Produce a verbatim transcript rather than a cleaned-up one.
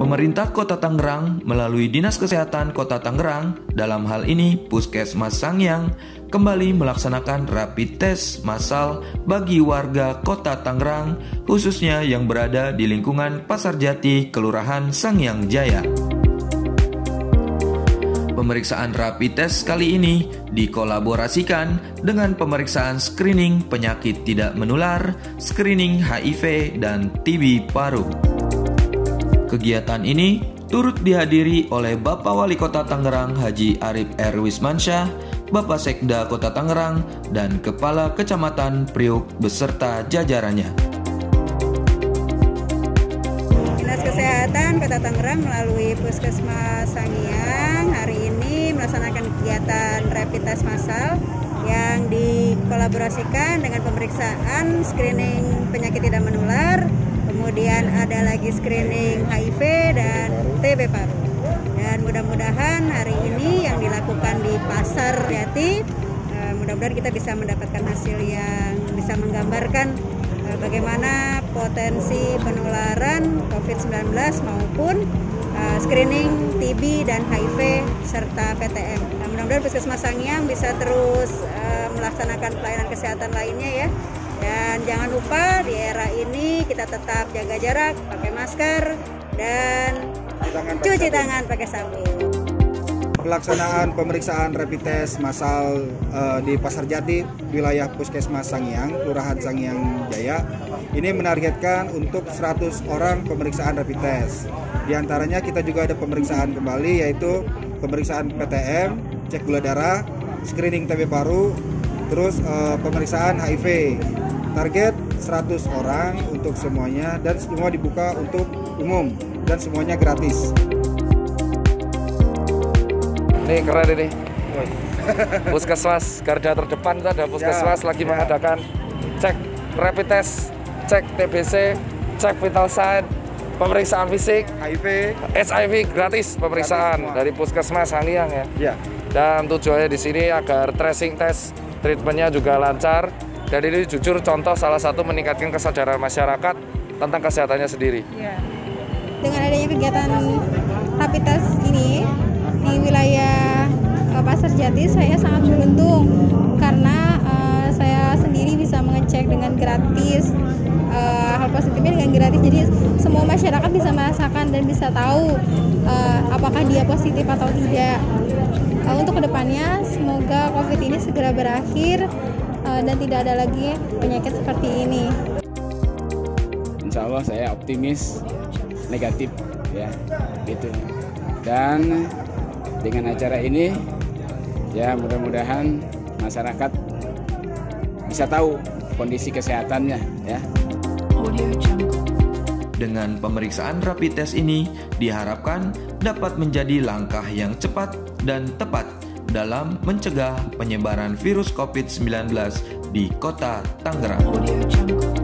Pemerintah Kota Tangerang melalui Dinas Kesehatan Kota Tangerang, dalam hal ini Puskesmas Sangiang, kembali melaksanakan rapid test massal bagi warga Kota Tangerang, khususnya yang berada di lingkungan Pasar Jati, Kelurahan Sangiang Jaya. Pemeriksaan rapid test kali ini dikolaborasikan dengan pemeriksaan screening penyakit tidak menular, screening H I V dan T B paru. Kegiatan ini turut dihadiri oleh Bapak Wali Kota Tangerang Haji Arif R. Wismansyah, Bapak Sekda Kota Tangerang, dan Kepala Kecamatan Priuk beserta jajarannya. Dinas Kesehatan Kota Tangerang melalui Puskesmas Sangiang hari ini melaksanakan kegiatan rapid test massal yang dikolaborasikan dengan pemeriksaan screening penyakit tidak menular, kemudian ada lagi screening H I V dan T B paru. Dan mudah-mudahan hari ini yang dilakukan di Pasar Jati, mudah-mudahan kita bisa mendapatkan hasil yang bisa menggambarkan bagaimana potensi penularan COVID sembilan belas maupun screening T B dan H I V serta P T M. Nah, mudah-mudahan Puskesmas Sangiang bisa terus melaksanakan pelayanan kesehatan lainnya ya. Dan jangan lupa di era ini kita tetap jaga jarak, pakai masker, dan cuci tangan pakai sabun. Pelaksanaan pemeriksaan rapid test massal uh, di Pasar Jati, wilayah Puskesmas Sangiang, Kelurahan Sangiang Jaya, ini menargetkan untuk seratus orang pemeriksaan rapid test. Di antaranya kita juga ada pemeriksaan kembali, yaitu pemeriksaan P T M, cek gula darah, screening T B paru, terus uh, pemeriksaan H I V. Target seratus orang untuk semuanya dan semua dibuka untuk umum dan semuanya gratis. Ini keren ini. Puskesmas garda terdepan itu ada puskesmas ya, lagi ya. mengadakan cek rapid test, cek T B C, cek vital sign, pemeriksaan fisik, H I V, H I V gratis pemeriksaan gratis dari Puskesmas Sangiang ya. ya. Dan tujuannya di sini agar tracing test treatmentnya juga lancar. Dan ini jujur contoh salah satu meningkatkan kesadaran masyarakat tentang kesehatannya sendiri. Ya. Dengan adanya kegiatan rapid test ini di wilayah uh, Pasar Jati, saya sangat beruntung karena uh, saya sendiri bisa mengecek dengan gratis, uh, hal positifnya dengan gratis. Jadi semua masyarakat bisa merasakan dan bisa tahu uh, apakah dia positif atau tidak. Uh, untuk kedepannya semoga COVID ini segera berakhir dan tidak ada lagi penyakit seperti ini. Insya Allah saya optimis negatif ya gitu. Dan dengan acara ini ya mudah-mudahan masyarakat bisa tahu kondisi kesehatannya ya. Dengan pemeriksaan rapid test ini diharapkan dapat menjadi langkah yang cepat dan tepat dalam mencegah penyebaran virus COVID sembilan belas di Kota Tangerang.